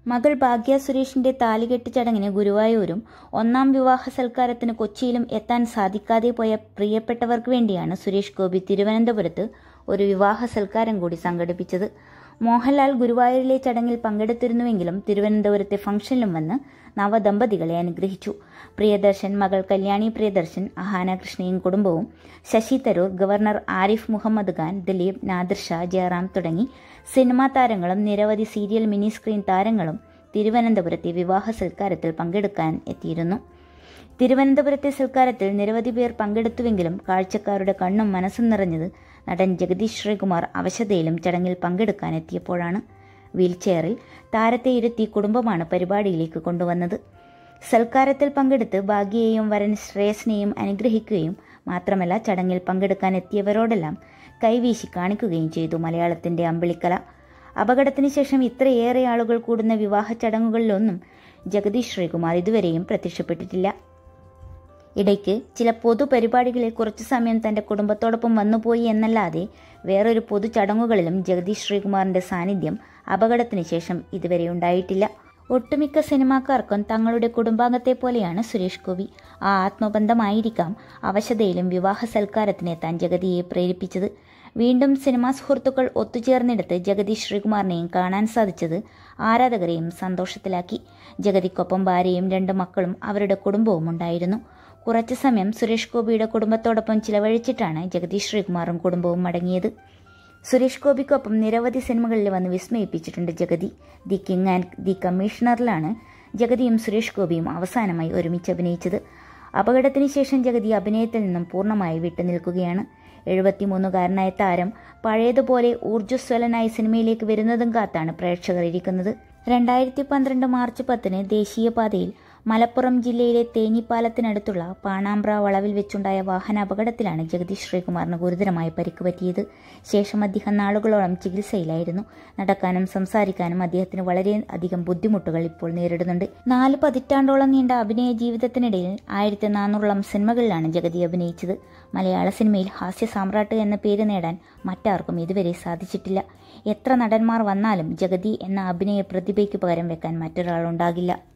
മകൾ ഭാഗ്യ സുരേഷിന്റെ താലികെട്ട് ചടങ്ങിന് ഗുരുവായൂരും ഒന്നാം വിവാഹ സൽക്കാരത്തിന് കൊച്ചിയിലും എത്താൻ സാധിക്കാതെ പോയ പ്രിയപ്പെട്ടവർക്ക് വേണ്ടിയാണ് സുരേഷ് ഗോപി തിരുവനന്തപുരത്ത് ഒരു വിവാഹ സൽക്കാരം കൂടി സംഘടിപ്പിച്ചത്. മോഹൻലാൽ ഗുരുവായൂരിലെ ചടങ്ങിൽ പങ്കെടുത്തിരുന്നുവെങ്കിലും തിരുവനന്തപുരത്തെ ഫംഗ്ഷനിലും വന്ന് നവദമ്പതികളെ അനുഗ്രഹിച്ചു. പ്രിയദർശൻ, മകൾ കല്യാണി പ്രിയദർശൻ, അഹാന കൃഷ്ണയും കുടുംബവും, ശശി തരൂർ, ഗവർണർ ആരിഫ് മുഹമ്മദ് ഖാൻ, ദിലീപ്, നാദിർ ഷാ, ജയറാം തുടങ്ങി സിനിമാ താരങ്ങളും നിരവധി സീരിയൽ മിനി സ്ക്രീൻ താരങ്ങളും തിരുവനന്തപുരത്തെ വിവാഹ സൽക്കാരത്തിൽ പങ്കെടുക്കാൻ എത്തിയിരുന്നു. തിരുവനന്തപുരത്തെ സൽക്കാരത്തിൽ നിരവധി പേർ പങ്കെടുത്തുവെങ്കിലും കാഴ്ചക്കാരുടെ കണ്ണും മനസ്സും നിറഞ്ഞത് നടൻ ജഗദീഷ് ശ്രീകുമാർ അവശതയിലും ചടങ്ങിൽ പങ്കെടുക്കാനെത്തിയപ്പോഴാണ്. വീൽചെയറിൽ താരത്തെ ഇരുത്തി കുടുംബമാണ് പരിപാടിയിലേക്ക് കൊണ്ടുവന്നത്. സൽക്കാരത്തിൽ പങ്കെടുത്ത് ഭാഗ്യയെയും വരൻ ശ്രേയസിനെയും അനുഗ്രഹിക്കുകയും മാത്രമല്ല ചടങ്ങിൽ പങ്കെടുക്കാനെത്തിയവരോടെല്ലാം കൈവീശി കാണിക്കുകയും ചെയ്തു മലയാളത്തിന്റെ അമ്പിളിക്കല. അപകടത്തിന് ശേഷം ഇത്രയേറെ ആളുകൾ കൂടുന്ന വിവാഹ ചടങ്ങുകളിലൊന്നും ജഗദീഷ് ശ്രീകുമാർ ഇതുവരെയും പ്രത്യക്ഷപ്പെട്ടിട്ടില്ല. ഇടയ്ക്ക് ചില പൊതുപരിപാടികളിൽ കുറച്ചു സമയം തന്റെ കുടുംബത്തോടൊപ്പം വന്നുപോയി എന്നല്ലാതെ വേറൊരു പൊതു ചടങ്ങുകളിലും ജഗദീഷ് ശ്രീകുമാറിന്റെ സാന്നിധ്യം അപകടത്തിന് ശേഷം ഇതുവരെ ഉണ്ടായിട്ടില്ല. ഒട്ടുമിക്ക സിനിമാക്കാർക്കും തങ്ങളുടെ കുടുംബാംഗത്തെ പോലെയാണ് സുരേഷ് ഗോപി. ആ ആത്മബന്ധമായിരിക്കാം അവശതയിലും വിവാഹ സൽക്കാരത്തിനെത്താൻ ജഗതിയെ പ്രേരിപ്പിച്ചത്. വീണ്ടും സിനിമാ സുഹൃത്തുക്കൾ ഒത്തുചേർന്നിടത്ത് ജഗദീഷ് ശ്രീകുമാറിനെയും കാണാൻ സാധിച്ചത് ആരാധകരെയും സന്തോഷത്തിലാക്കി. ജഗതിക്കൊപ്പം ഭാര്യയും 2 മക്കളും അവരുടെ കുടുംബവും ഉണ്ടായിരുന്നു. കുറച്ചു സമയം സുരേഷ് ഗോപിയുടെ കുടുംബത്തോടൊപ്പം ചിലവഴിച്ചിട്ടാണ് ജഗദീഷ് ശ്രീകുമാറും കുടുംബവും മടങ്ങിയത്. സുരേഷ് ഗോപിക്കൊപ്പം നിരവധി സിനിമകളിൽ വന്ന് വിസ്മയിപ്പിച്ചിട്ടുണ്ട് Jagathy. The king and the കമ്മീഷണറിലാണ് ജഗതിയും സുരേഷ് ഗോപിയും അവസാനമായി ഒരുമിച്ച് അഭിനയിച്ചത്. അപകടത്തിന് ശേഷം ജഗതി അഭിനയത്തിൽ നിന്നും പൂർണ്ണമായി വിട്ടുനിൽക്കുകയാണ്. 73കാരനായ താരം പഴയതുപോലെ ഊർജ്ജസ്വലനായി സിനിമയിലേക്ക് വരുന്നതും കാത്താണ് പ്രേക്ഷകർ ഇരിക്കുന്നത്. 2012 മാർച്ച് 10 ദേശീയപാതയിൽ മലപ്പുറം ജില്ലയിലെ തേഞ്ഞിപ്പാലത്തിനടുത്തുള്ള പാണാമ്പ്ര വളവിൽ വെച്ചുണ്ടായ വാഹനാപകടത്തിലാണ് ജഗദീഷ് ശ്രീകുമാറിന് ഗുരുതരമായി പരിക്ക് പറ്റിയത്. ശേഷം അദ്ദേഹം നാളുകളോളം ചികിത്സയിലായിരുന്നു. നടക്കാനും സംസാരിക്കാനും അദ്ദേഹത്തിന് വളരെ അധികം ബുദ്ധിമുട്ടുകൾ ഇപ്പോൾ നേരിടുന്നുണ്ട്. 4 പതിറ്റാണ്ടോളം നീണ്ട അഭിനയ ജീവിതത്തിനിടയിൽ 1400ഓളം സിനിമകളിലാണ് ജഗതി അഭിനയിച്ചത്. മലയാള സിനിമയിൽ ഹാസ്യ സാമ്രാട്ട് എന്ന പേര് നേടാൻ മറ്റാർക്കും ഇതുവരെ സാധിച്ചിട്ടില്ല. എത്ര നടന്മാർ വന്നാലും ജഗതി എന്ന അഭിനയ പ്രതിഭയ്ക്ക് പകരം വെക്കാൻ മറ്റൊരാളുണ്ടാകില്ല.